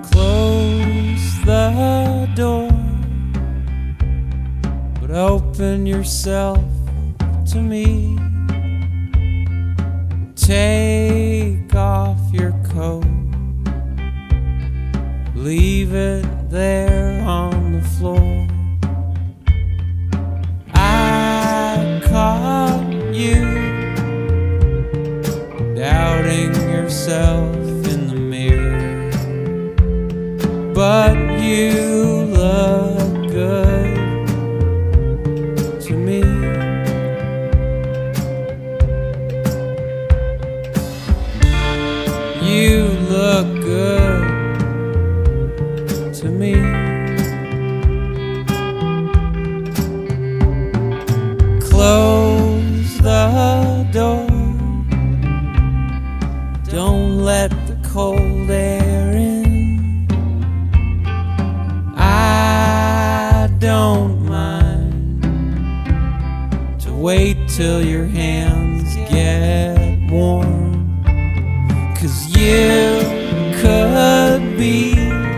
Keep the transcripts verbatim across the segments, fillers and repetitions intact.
Close the door, but open yourself to me. Take off your coat, leave it there on the floor. I caught you doubting yourself in the mirror, but you look good to me. You look good to me. Close the door, don't let the cold air in. I don't mind to wait till your hands get warm, 'cause you could be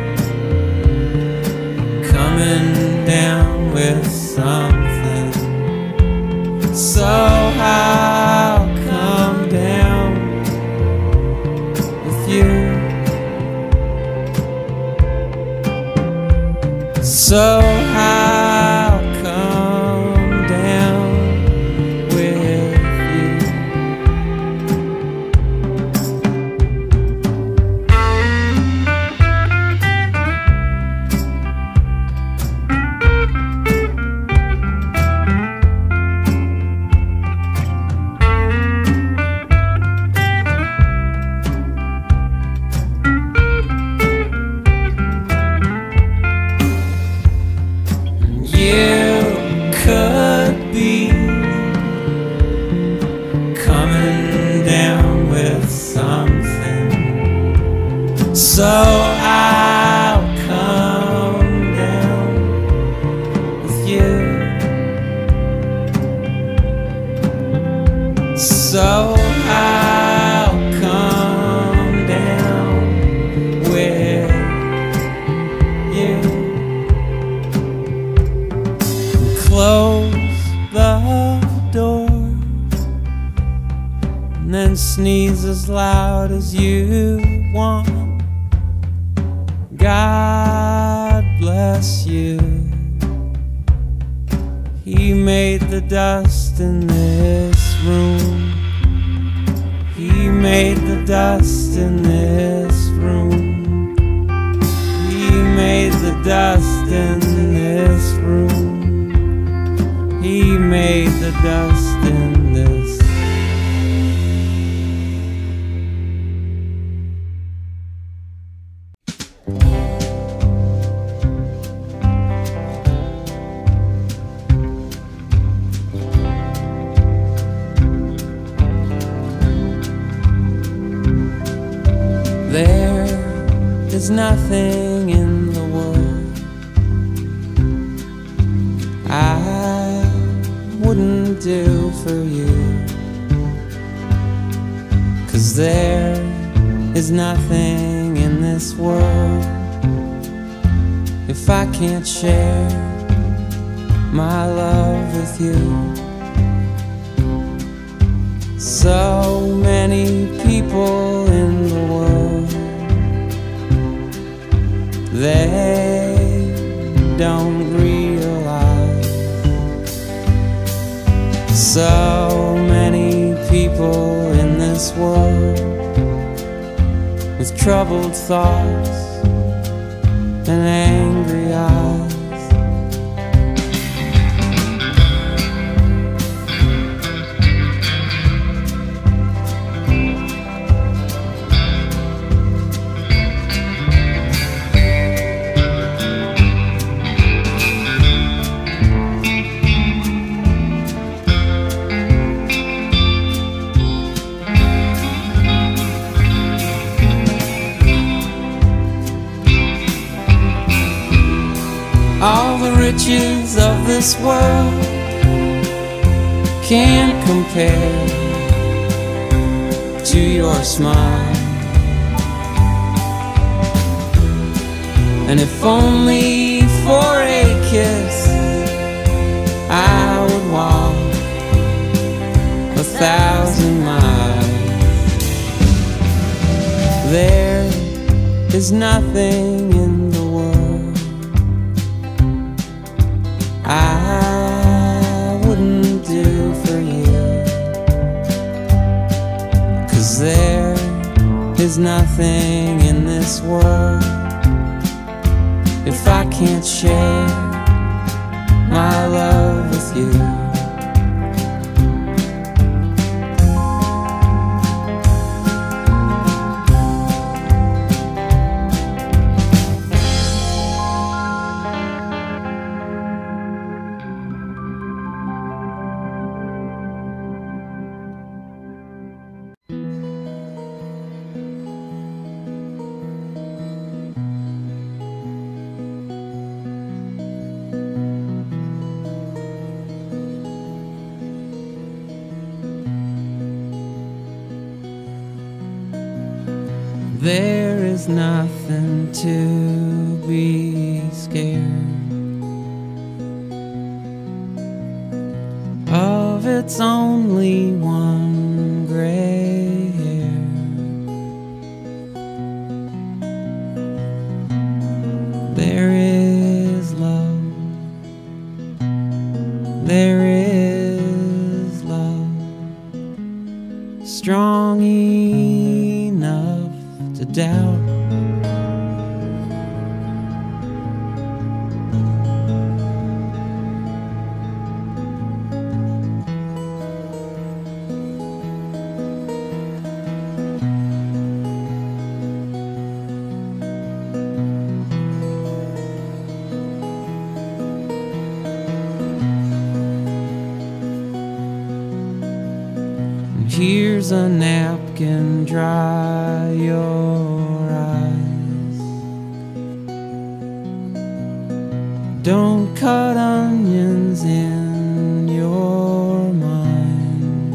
coming down with something, so I'll come down with you. So I'll come down with you. You could be coming down with something, so I'll come down with you. So I'll come down with you. Close the door and then sneeze as loud as you want. God bless you. He made the dust in this room. He made the dust in this room. He made the dust in this room. He made the dust in this. There is nothing in the world I wouldn't do for you, 'cause there is nothing in this world if I can't share my love with you. So many people in the world, they don't realize. So many people in this world with troubled thoughts and angry eyes. All the riches of this world can't compare to your smile. And if only for a kiss, I would walk a thousand miles. There is nothing in the world I wouldn't do for you, 'cause there is nothing in this world if I can't share my love with you. There is nothing to be scared of, it's only one gray hair. There is love, there is love, strong enough to doubt. And here's a napkin, dry your eyes. Don't cut onions in your mind,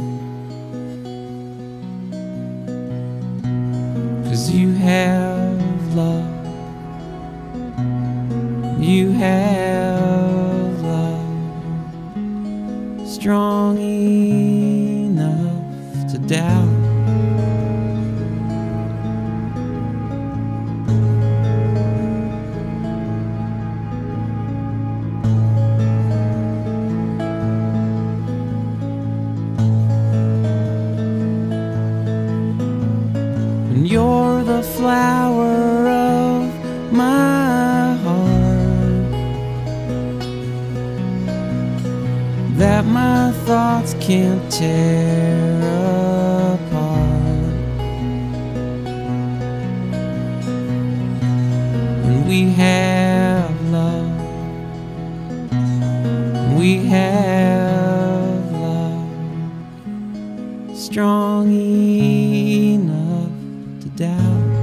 'cause you have love, you have love, strong enough to doubt. And you're the flower of my heart that my thoughts can't tear apart. And we have love, we have love, strong enough to doubt.